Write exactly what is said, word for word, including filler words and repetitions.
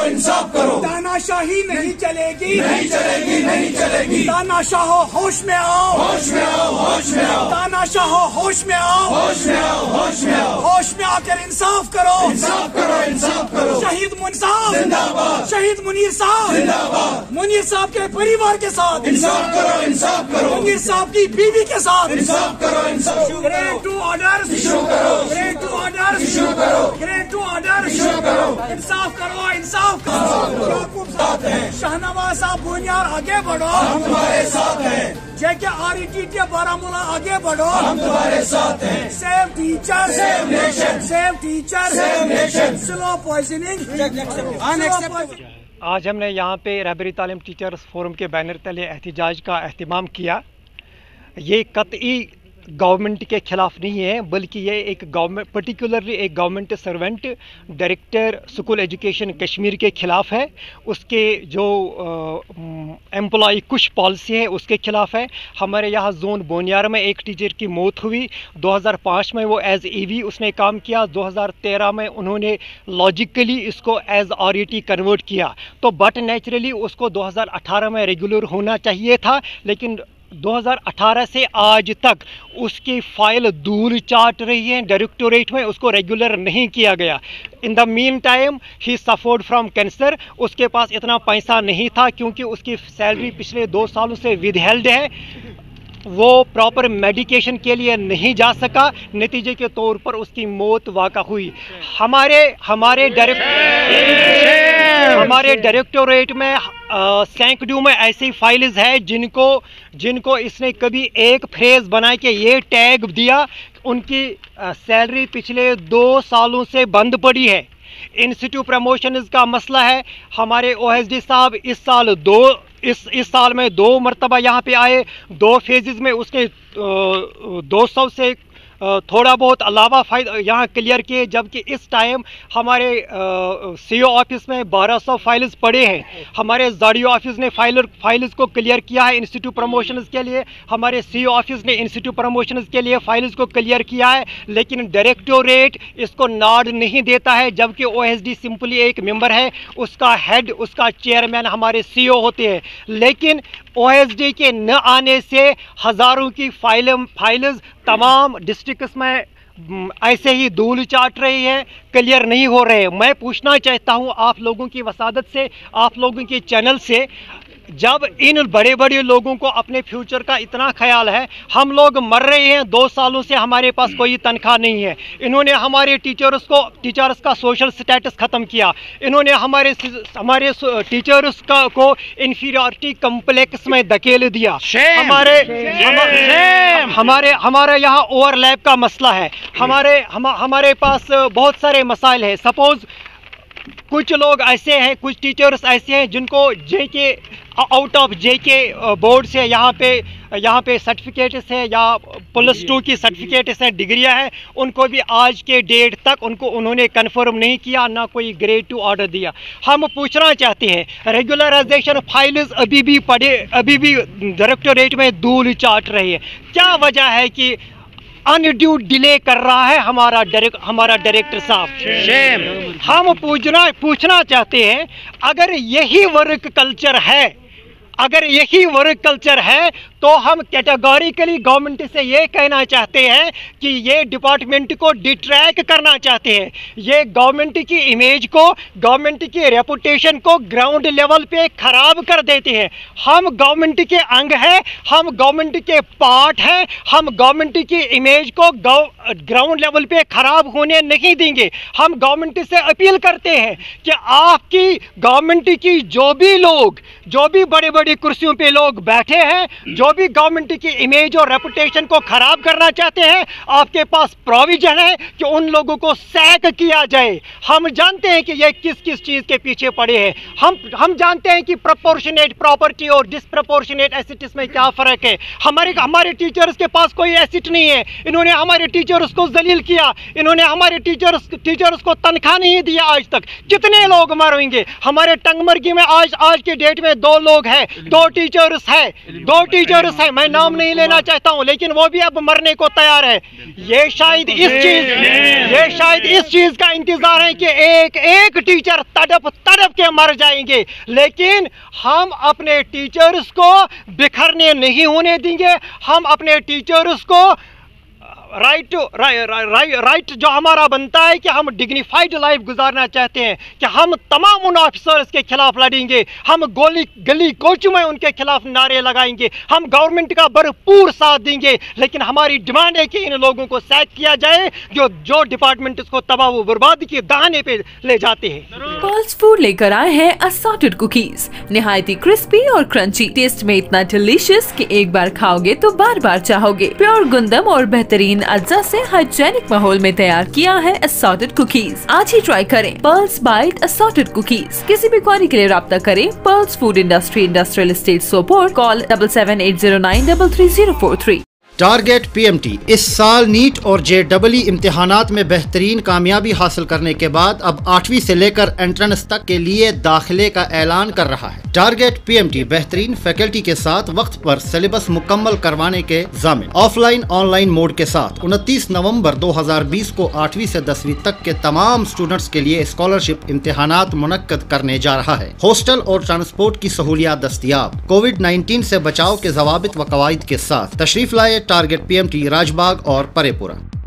करो इंसाफ करो। तानाशाही नहीं चलेगी, नहीं चलेगी, नहीं चलेगी। तानाशाहो होश में आओ, होश में आओ, होश में आओ। तानाशाहो होश में आओ, होश में आओ, होश में आओ। होश में आकर इंसाफ करो, इंसाफ करो, इंसाफ करो। शहीद मुनीर साहब जिंदाबाद, शहीद मुनीर साहब जिंदाबाद। मुनीर साहब के परिवार के साथ इंसाफ करो, इंसाफ करो। मुनीर साहब की बीवी के साथ इंसाफ करो, इंसाफ ग्रेड टू ऑर्डर इशू करो, ग्रेड टू ऑर्डर इशू करो, ग्रेड टू ऑर्डर इशू करो। इंसाफ करो, इंसाफ करो। याकूब साहब शाहनवाज साहब बुनियार आगे बढ़ो, हम तुम्हारे साथ हैं। J K R E T T Baramulla आगे बढ़ो, हम तुम्हारे साथ हैं। Save teacher, save nation, save teacher, save nation. Slow poisoning. आज हमने यहाँ पे रहबरी तालीम टीचर्स फोरम के बैनर तले एहतजाज का अहतमाम किया। ये कतई गवर्नमेंट के खिलाफ नहीं है, बल्कि ये एक गवर्नमेंट पर्टिकुलरली एक government servant director school education Kashmir के खिलाफ है। उसके जो एम्प्लॉय कुछ पॉलिसी है उसके खिलाफ है। हमारे यहाँ जोन बोनियार में एक टीचर की मौत हुई। दो हज़ार पाँच में वो एज ईवी उसने काम किया। दो हज़ार तेरह में उन्होंने लॉजिकली इसको एज आरईटी कन्वर्ट किया, तो बट नेचुरली उसको दो हज़ार अठारह में रेगुलर होना चाहिए था, लेकिन दो हज़ार अठारह से आज तक उसकी फ़ाइल धूल चाट रही है। डायरेक्टोरेट में उसको रेगुलर नहीं किया गया। इन द मीन टाइम ही सफर्ड फ्रॉम कैंसर। उसके पास इतना पैसा नहीं था क्योंकि उसकी सैलरी पिछले दो सालों से विदहेल्ड है। वो प्रॉपर मेडिकेशन के लिए नहीं जा सका, नतीजे के तौर पर उसकी मौत वाक़ा हुई। हमारे हमारे डायरेक्ट हमारे डायरेक्टोरेट में सैकड़ों में ऐसी फाइल्स है जिनको जिनको इसने कभी एक फ्रेज बना के ये टैग दिया, उनकी सैलरी पिछले दो सालों से बंद पड़ी है। इंस्टीट्यूट प्रमोशंस का मसला है। हमारे ओएसडी साहब इस साल दो इस इस साल में दो मरतबा यहाँ पे आए, दो फेजेस में उसने दो सौ से थोड़ा बहुत अलावा फाइल यहाँ क्लियर किए, जबकि इस टाइम हमारे सीओ ऑफिस में बारह सौ फाइल्स पड़े हैं। हमारे जाडियो ऑफिस ने फाइल फाइल्स को क्लियर किया है इंस्टीट्यूट प्रमोशंस के लिए। हमारे सीओ ऑफिस ने इंस्टीट्यूट प्रमोशंस के लिए फाइल्स को क्लियर किया है, लेकिन डायरेक्टोरेट इसको नॉड नहीं देता है, जबकि ओएसडी सिंपली एक मेंबर है, उसका हेड उसका चेयरमैन हमारे सीओ होते हैं। लेकिन ओएसडी के न आने से हज़ारों की फाइल फाइल्स तमाम डिस्ट्रिक्ट्स में ऐसे ही धूल चाट रही है, क्लियर नहीं हो रहे। मैं पूछना चाहता हूं आप लोगों की वसादत से, आप लोगों के चैनल से, जब इन बड़े बड़े लोगों को अपने फ्यूचर का इतना ख्याल है, हम लोग मर रहे हैं, दो सालों से हमारे पास कोई तनख्वाह नहीं है। इन्होंने हमारे टीचर्स को टीचर्स का सोशल स्टेटस ख़त्म किया। इन्होंने हमारे हमारे टीचर्स का को इन्फीरियरिटी कम्प्लेक्स में धकेल दिया। हमारे हम, हमारे हमारे यहाँ ओवरलैप का मसला है। हमारे हम, हमारे पास बहुत सारे मसाइल हैं। सपोज कुछ लोग ऐसे हैं, कुछ टीचर्स ऐसे हैं जिनको जे के आउट ऑफ जे के बोर्ड से यहाँ पे यहाँ पे सर्टिफिकेट्स है या प्लस टू की सर्टिफिकेट्स हैं, डिग्रियाँ हैं, उनको भी आज के डेट तक उनको उन्होंने कंफर्म नहीं किया, ना कोई ग्रेड टू ऑर्डर दिया। हम पूछना चाहते हैं, रेगुलराइजेशन फाइल्स अभी भी पड़े अभी भी डायरेक्टोरेट में धूल चाट रही है। क्या वजह है कि अनड्यू डिले कर रहा है हमारा डायरेक्ट हमारा डायरेक्टर साहब? हम पूछना पूछना चाहते हैं, अगर यही वर्क कल्चर है अगर यही वर्क कल्चर है तो हम कैटेगोरिकली गवर्नमेंट से ये कहना चाहते हैं कि ये डिपार्टमेंट को डिट्रैक करना चाहते हैं। ये गवर्नमेंट की इमेज को, गवर्नमेंट की रेपुटेशन को ग्राउंड लेवल पे खराब कर देते हैं। हम गवर्नमेंट के अंग हैं, हम गवर्नमेंट के पार्ट हैं, हम गवर्नमेंट की इमेज को ग्राउंड लेवल पे खराब होने नहीं देंगे। हम गवर्नमेंट से अपील करते हैं कि आपकी गवर्नमेंट की जो भी लोग जो भी बड़े बड़ी कुर्सियों पे लोग बैठे हैं, जो भी गवर्नमेंट की इमेज और रेपुटेशन को खराब करना चाहते हैं, आपके पास प्रोविजन है कि उन लोगों को सैक किया जाए। हम जानते हैं कि ये किस किस चीज़ के पीछे पड़े हैं। हम हम जानते हैं कि प्रोपोर्शनेट प्रॉपर्टी और डिसप्रोपोर्शनेट एसेट्स में क्या फ़र्क है। हमारे हमारे टीचर्स के पास कोई एसेट नहीं है। इन्होंने हमारे टीचर्स को जलील किया, इन्होंने हमारे टीचर्स टीचर्स को तनख्वाह नहीं दिया आज तक। कितने लोग मरेंगे? हमारे टंगमर्गी में आज आज के डेट में दो लोग हैं, दो टीचर्स हैं, दो टीचर्स टीचर्स हैं, मैं नाम नहीं लेना चाहता हूं, लेकिन वो भी अब मरने को तैयार है। ये शायद इस चीज ये शायद इस चीज का इंतजार है कि एक एक टीचर तड़प तड़प के मर जाएंगे, लेकिन हम अपने टीचर्स को बिखरने नहीं होने देंगे। हम अपने टीचर्स को राइट राइट राइट जो हमारा बनता है कि हम डिग्निफाइड लाइफ गुजारना चाहते हैं, कि हम तमाम उन ऑफिसर्स के खिलाफ लड़ेंगे, हम गोली गली कोचों में उनके खिलाफ नारे लगाएंगे, हम गवर्नमेंट का भरपूर साथ देंगे, लेकिन हमारी डिमांड है कि इन लोगों को सैक किया जाए जो जो डिपार्टमेंट इसको तबाह व बर्बादी के दाने पे ले जाते हैं। पर्ल्स फूड लेकर आए हैं असॉर्टेड कुकीज, निहायती क्रिस्पी और क्रंची, टेस्ट में इतना डिलीशियस कि एक बार खाओगे तो बार बार चाहोगे। प्योर गुंदम और बेहतरीन अज्जा से हाइजेनिक माहौल में तैयार किया है असॉर्टेड कुकीज। आज ही ट्राई करें पर्ल्स बाइट असॉर्टेड कुकीज। किसी भी क्वारी के लिए राब्ता करें Pearls food industry, industrial estate Sopore, call double seven eight zero nine double three zero four three. Target PMT इस साल नीट और जे डबल ई इम्तिहानात में बेहतरीन कामयाबी हासिल करने के बाद अब आठवीं से लेकर एंट्रेंस तक के लिए दाखिले का ऐलान कर रहा है। टारगेट पीएमटी बेहतरीन फैकल्टी के साथ वक्त पर सिलेबस मुकम्मल करवाने के ज़ामिन ऑफलाइन ऑनलाइन मोड के साथ उनतीस नवंबर दो हजार बीस को आठवीं से दसवीं तक के तमाम स्टूडेंट्स के लिए स्कॉलरशिप इम्तिहानात मुनक्कद करने जा रहा है। हॉस्टल और ट्रांसपोर्ट की सहूलियात दस्तियाब। कोविड नाइन्टीन से बचाव के जवाबित व कवायद के साथ तशरीफ लाए टारगेट पीएमटी राजबाग और परेपुरा।